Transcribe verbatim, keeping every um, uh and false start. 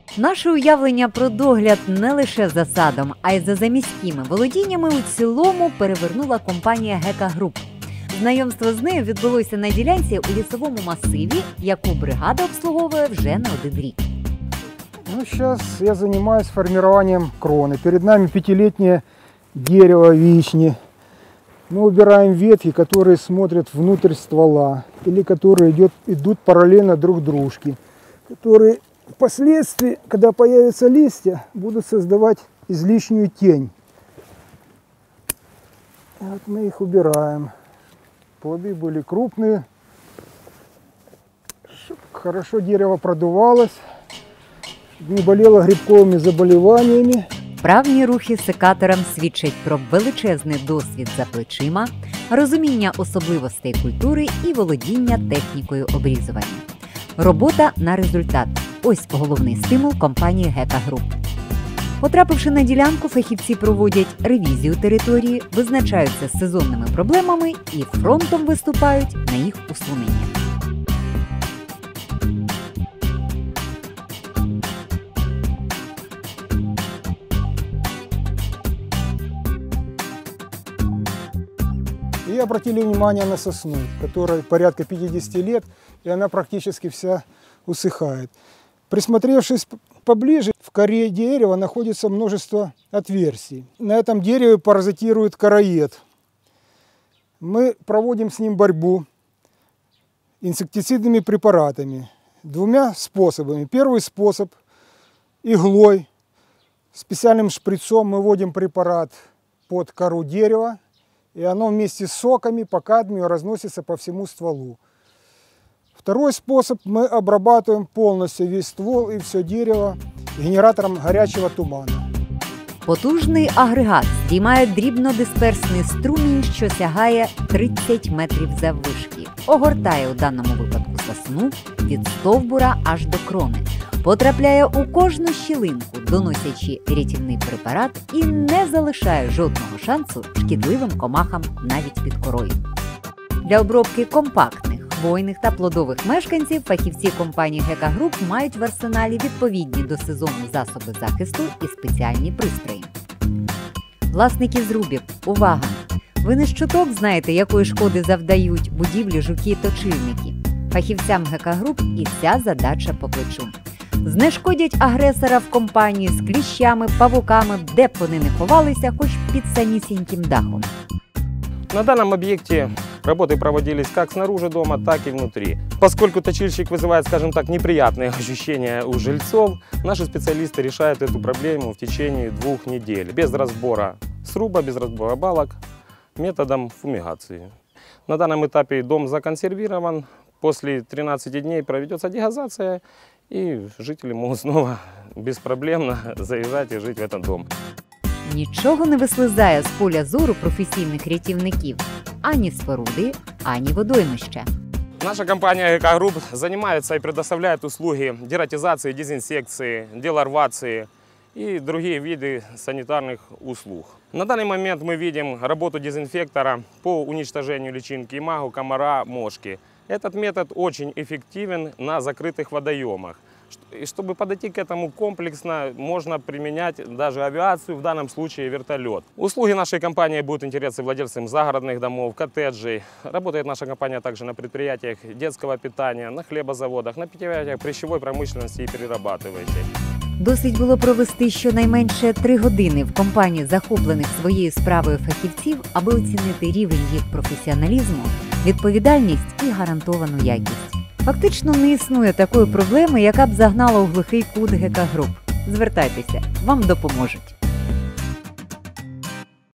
Наше уявлення про догляд не лише за садом, а й за заміськими володіннями у цілому перевернула компанія Гека Груп. Знайомство з нею відбулося на ділянці у лісовому масиві, яку бригада обслуговує вже не один рік. Ну, сейчас я занимаюсь формированием кроны. Перед нами пятилетнее дерево вишни. Мы убираем ветки, которые смотрят внутрь ствола или которые идет, идут параллельно друг дружке, которые впоследствии, когда появятся листья, будут создавать излишнюю тень. И вот мы их убираем. Плоды были крупные, чтобы хорошо дерево продувалось, не болело грибковыми заболеваниями. Вправні рухи секатором свідчать про величезний досвід за плечима, розуміння особливостей культури і володіння технікою обрізування. Робота на результат – ось головний стимул компанії Гека Груп. Потрапивши на ділянку, фахівці проводять ревізію території, визначаються з сезонними проблемами і фронтом виступають на їх усунення. И обратили внимание на сосну, которой порядка пятидесяти лет, и она практически вся усыхает. Присмотревшись поближе, в коре дерева находится множество отверстий. На этом дереве паразитирует короед. Мы проводим с ним борьбу инсектицидными препаратами двумя способами. Первый способ – иглой. Специальным шприцом мы вводим препарат под кору дерева, и оно вместе с соками по кадмию разносится по всему стволу. Второй способ – мы обрабатываем полностью весь ствол и все дерево генератором горячего тумана. Потужний агрегат здіймає дрібнодисперсний струмінь, що сягає тридцять метрів заввишки. Огортає у даному випадку сосну від стовбура аж до крони. Потрапляє у кожну щілинку, доносячи рятівний препарат і не залишає жодного шансу шкідливим комахам навіть під корою. Для обробки компактних, хвойних та плодових мешканців фахівці компанії Гека Груп мають в арсеналі відповідні до сезону засоби захисту і спеціальні пристрої. Власники зрубів, увага! Ви не щоток знаєте, якої шкоди завдають будівлі жуки-точильники. Фахівцям Гека Груп і ця задача по плечу. Знешкодять агресора в компанії з кліщами, павуками, де б вони не ховалися, хоч під самісіньким дахом. На данном объекте работы проводились как снаружи дома, так и внутри. Поскольку точильщик вызывает, скажем так, неприятные ощущения у жильцов, наши специалисты решают эту проблему в течение двух недель. Без разбора сруба, без разбора балок, методом фумигации. На данном этапе дом законсервирован. После тринадцати дней проведется дегазация, и жители могут снова беспроблемно заезжать и жить в этот дом. Нічого не вислизає з поля зору професійних рятівників. Ані споруди, ані водоймища. Наша компания Гека Груп занимается и предоставляет услуги дератизации, дезинсекции, деларвации и другие виды санитарных услуг. На данный момент мы видим работу дезинфектора по уничтожению личинки имаго, комара, мошки. Этот метод очень эффективен на закрытых водоемах. И чтобы подойти к этому комплексно, можно применять даже авиацию, в данном случае вертолет. Услуги нашей компании будут интересны владельцам загородных домов, коттеджей. Работает наша компания также на предприятиях детского питания, на хлебозаводах, на предприятиях пищевой промышленности и перерабатывающей. Досить було провести щонайменше три години в компанії захоплених своєю справою фахівців, аби оцінити рівень їх професіоналізму, відповідальність і гарантовану якість. Фактично не існує такої проблеми, яка б загнала у глухий кут Гека Груп. Звертайтеся, вам допоможуть.